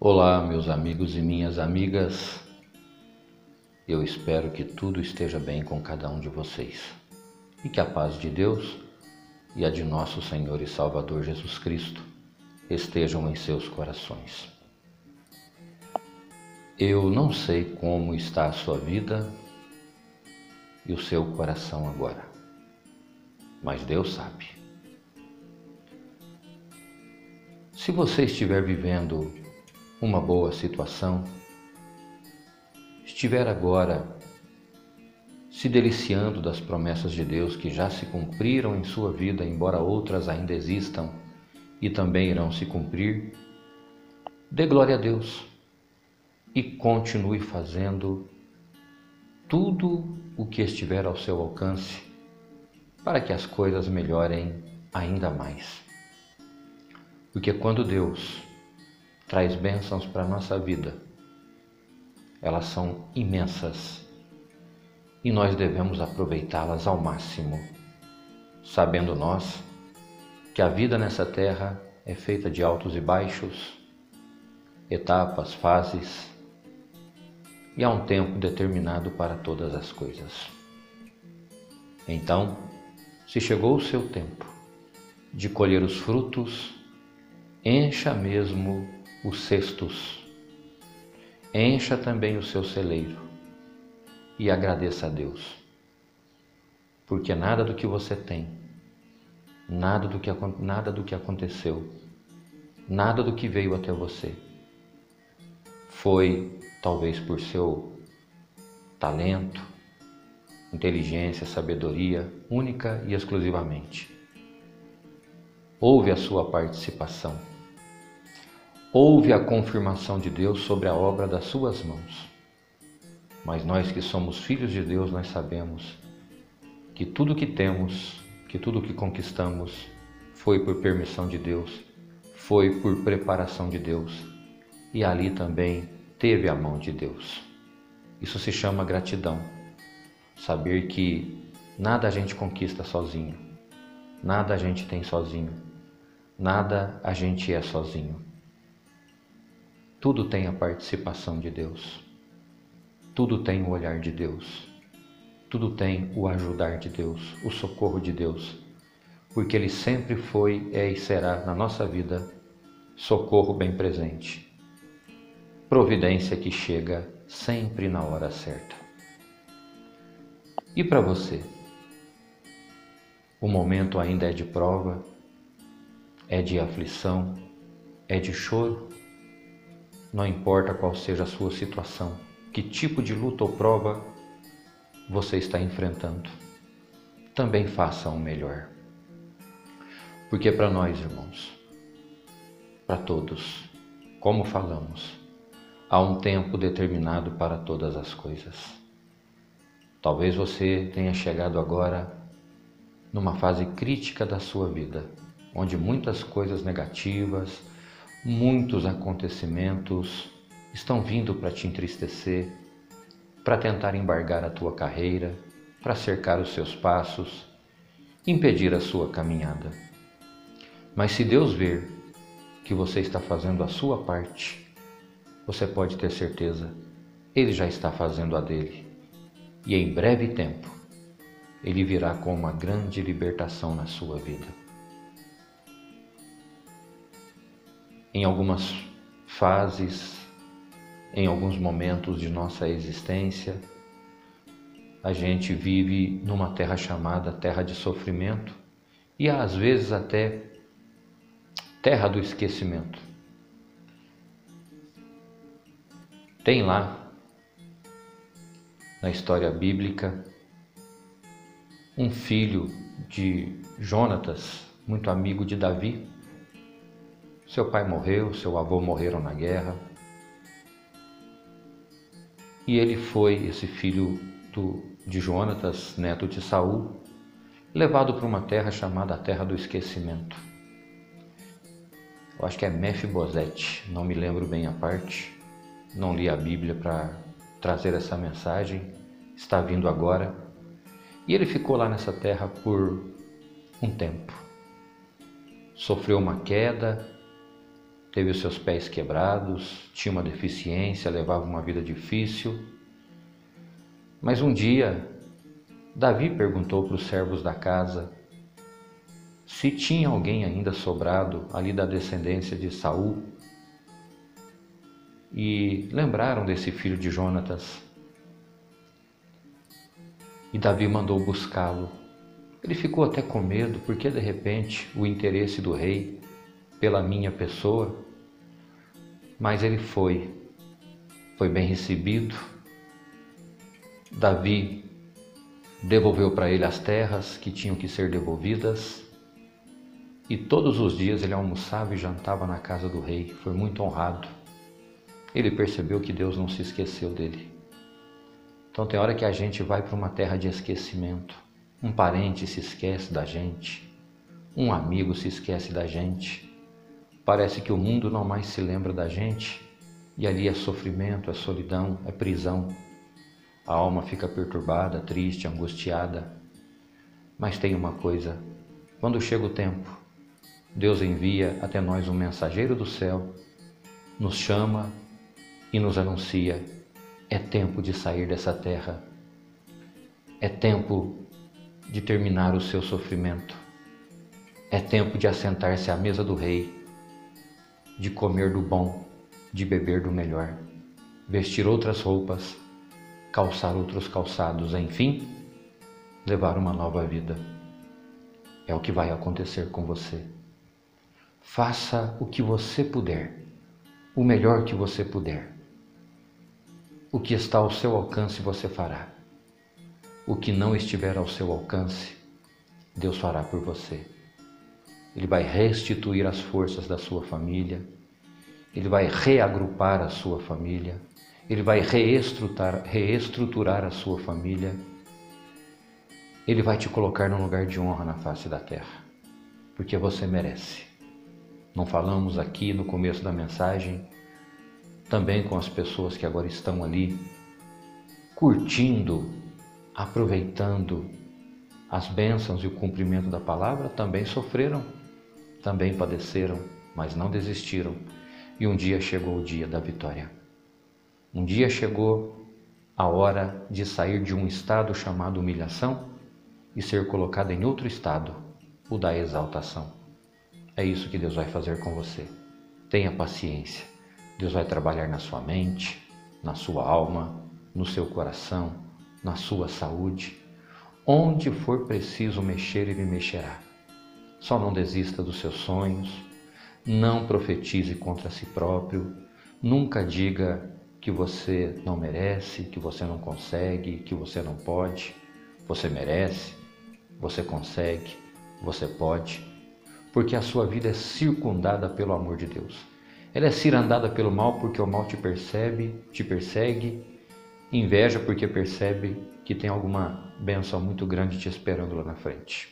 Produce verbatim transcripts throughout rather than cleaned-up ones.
Olá, meus amigos e minhas amigas. Eu espero que tudo esteja bem com cada um de vocês e que a paz de Deus e a de nosso Senhor e Salvador Jesus Cristo estejam em seus corações. Eu não sei como está a sua vida e o seu coração agora, mas Deus sabe. Se você estiver vivendo uma boa situação, estiver agora se deliciando das promessas de Deus que já se cumpriram em sua vida, embora outras ainda existam e também irão se cumprir, dê glória a Deus e continue fazendo tudo o que estiver ao seu alcance para que as coisas melhorem ainda mais. Porque quando Deus traz bênçãos para a nossa vida, elas são imensas e nós devemos aproveitá-las ao máximo, sabendo nós que a vida nessa terra é feita de altos e baixos, etapas, fases, e há um tempo determinado para todas as coisas. Então, se chegou o seu tempo de colher os frutos, encha mesmo os cestos, encha também o seu celeiro e agradeça a Deus, porque nada do que você tem, nada do que, nada do que aconteceu, nada do que veio até você foi talvez por seu talento, inteligência, sabedoria, única e exclusivamente. Houve a sua participação. Houve a confirmação de Deus sobre a obra das suas mãos. Mas nós que somos filhos de Deus, nós sabemos que tudo que temos, que tudo que conquistamos, foi por permissão de Deus, foi por preparação de Deus, e ali também teve a mão de Deus. Isso se chama gratidão. Saber que nada a gente conquista sozinho, nada a gente tem sozinho, nada a gente é sozinho. Tudo tem a participação de Deus, tudo tem o olhar de Deus, tudo tem o ajudar de Deus, o socorro de Deus, porque Ele sempre foi, é e será na nossa vida socorro bem presente, providência que chega sempre na hora certa. E para você? O momento ainda é de prova, é de aflição, é de choro? Não importa qual seja a sua situação, que tipo de luta ou prova você está enfrentando, também faça o melhor. Porque para nós, irmãos, para todos, como falamos, há um tempo determinado para todas as coisas. Talvez você tenha chegado agora numa fase crítica da sua vida, onde muitas coisas negativas, muitos acontecimentos estão vindo para te entristecer, para tentar embargar a tua carreira, para cercar os seus passos, impedir a sua caminhada. Mas se Deus ver que você está fazendo a sua parte, você pode ter certeza, Ele já está fazendo a dele. E em breve tempo, Ele virá com uma grande libertação na sua vida. Em algumas fases, em alguns momentos de nossa existência, a gente vive numa terra chamada terra de sofrimento e às vezes até terra do esquecimento. Tem lá, na história bíblica, um filho de Jonatas, muito amigo de Davi. Seu pai morreu, seu avô morreram na guerra. E ele foi, esse filho do, de Jonatas, neto de Saul, levado para uma terra chamada a Terra do Esquecimento. Eu acho que é Mefibosete, não me lembro bem a parte. Não li a Bíblia para trazer essa mensagem, está vindo agora. E ele ficou lá nessa terra por um tempo. Sofreu uma queda, teve os seus pés quebrados, tinha uma deficiência, levava uma vida difícil. Mas um dia, Davi perguntou para os servos da casa se tinha alguém ainda sobrado ali da descendência de Saul. E lembraram desse filho de Jonatas. E Davi mandou buscá-lo. Ele ficou até com medo, porque de repente o interesse do rei pela minha pessoa, mas ele foi, foi bem recebido. Davi devolveu para ele as terras que tinham que ser devolvidas, e todos os dias ele almoçava e jantava na casa do rei, foi muito honrado. Ele percebeu que Deus não se esqueceu dele. Então tem hora que a gente vai para uma terra de esquecimento, um parente se esquece da gente, um amigo se esquece da gente, parece que o mundo não mais se lembra da gente, e ali é sofrimento, é solidão, é prisão. A alma fica perturbada, triste, angustiada. Mas tem uma coisa, quando chega o tempo, Deus envia até nós um mensageiro do céu, nos chama e nos anuncia: é tempo de sair dessa terra, é tempo de terminar o seu sofrimento, é tempo de assentar-se à mesa do rei, de comer do bom, de beber do melhor, vestir outras roupas, calçar outros calçados, enfim, levar uma nova vida. É o que vai acontecer com você. Faça o que você puder, o melhor que você puder. O que está ao seu alcance você fará. O que não estiver ao seu alcance, Deus fará por você. Ele vai restituir as forças da sua família, Ele vai reagrupar a sua família, Ele vai reestruturar, reestruturar a sua família, Ele vai te colocar num lugar de honra na face da terra, porque você merece. Não falamos aqui no começo da mensagem, também com as pessoas que agora estão ali, curtindo, aproveitando as bênçãos e o cumprimento da palavra, também sofreram, também padeceram, mas não desistiram. E um dia chegou o dia da vitória. Um dia chegou a hora de sair de um estado chamado humilhação e ser colocado em outro estado, o da exaltação. É isso que Deus vai fazer com você. Tenha paciência. Deus vai trabalhar na sua mente, na sua alma, no seu coração, na sua saúde. Onde for preciso mexer, Ele mexerá. Só não desista dos seus sonhos, não profetize contra si próprio, nunca diga que você não merece, que você não consegue, que você não pode. Você merece, você consegue, você pode, porque a sua vida é circundada pelo amor de Deus. Ela é cirandada pelo mal porque o mal te percebe, te persegue, inveja porque percebe que tem alguma bênção muito grande te esperando lá na frente.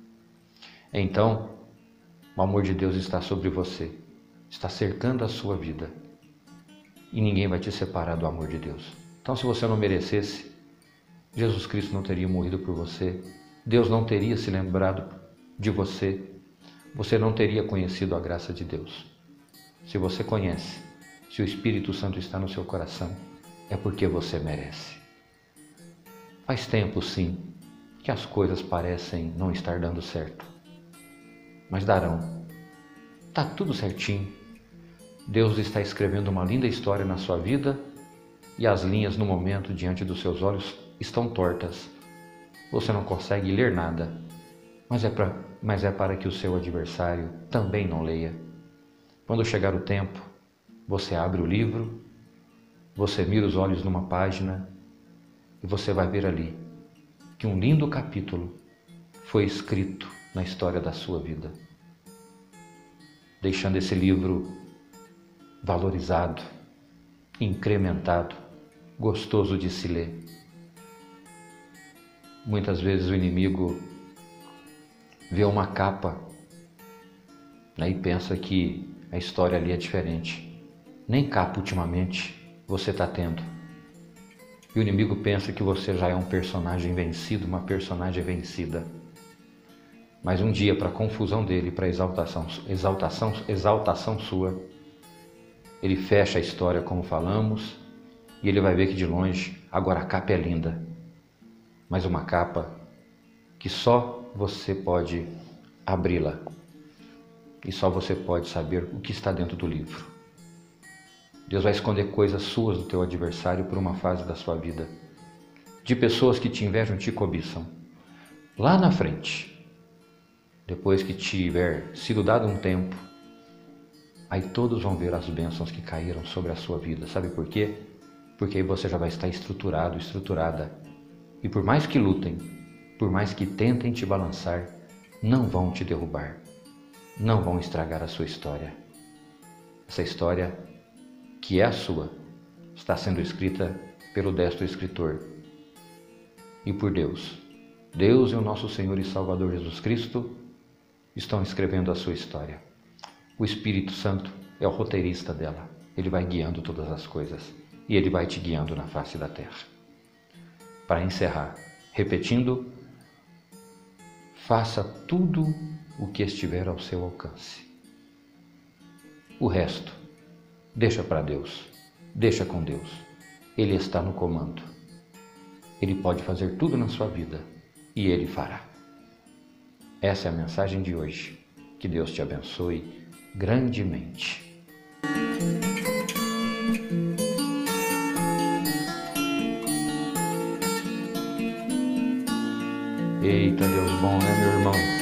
Então, o amor de Deus está sobre você, está cercando a sua vida e ninguém vai te separar do amor de Deus. Então, se você não merecesse, Jesus Cristo não teria morrido por você, Deus não teria se lembrado de você, você não teria conhecido a graça de Deus. Se você conhece, se o Espírito Santo está no seu coração, é porque você merece. Faz tempo, sim, que as coisas parecem não estar dando certo, mas darão. Está tudo certinho. Deus está escrevendo uma linda história na sua vida e as linhas no momento diante dos seus olhos estão tortas. Você não consegue ler nada, mas é, pra, mas é para que o seu adversário também não leia. Quando chegar o tempo, você abre o livro, você mira os olhos numa página e você vai ver ali que um lindo capítulo foi escrito na história da sua vida, deixando esse livro valorizado, incrementado, gostoso de se ler. Muitas vezes o inimigo vê uma capa, né, e pensa que a história ali é diferente. Nem capa ultimamente você está tendo. E o inimigo pensa que você já é um personagem vencido, uma personagem vencida. Mas um dia, para a confusão dele, para a exaltação, exaltação, exaltação sua, ele fecha a história como falamos e ele vai ver que de longe agora a capa é linda, mas uma capa que só você pode abri-la e só você pode saber o que está dentro do livro. Deus vai esconder coisas suas do teu adversário por uma fase da sua vida, de pessoas que te invejam e te cobiçam. Lá na frente, depois que tiver sido dado um tempo, aí todos vão ver as bênçãos que caíram sobre a sua vida. Sabe por quê? Porque aí você já vai estar estruturado, estruturada. E por mais que lutem, por mais que tentem te balançar, não vão te derrubar, não vão estragar a sua história. Essa história, que é a sua, está sendo escrita pelo destro escritor e por Deus. Deus e o nosso Senhor e Salvador Jesus Cristo estão escrevendo a sua história. O Espírito Santo é o roteirista dela. Ele vai guiando todas as coisas e ele vai te guiando na face da terra. Para encerrar, repetindo, faça tudo o que estiver ao seu alcance. O resto, deixa para Deus, deixa com Deus. Ele está no comando. Ele pode fazer tudo na sua vida e Ele fará. Essa é a mensagem de hoje. Que Deus te abençoe grandemente. Eita, Deus bom, né, meu irmão?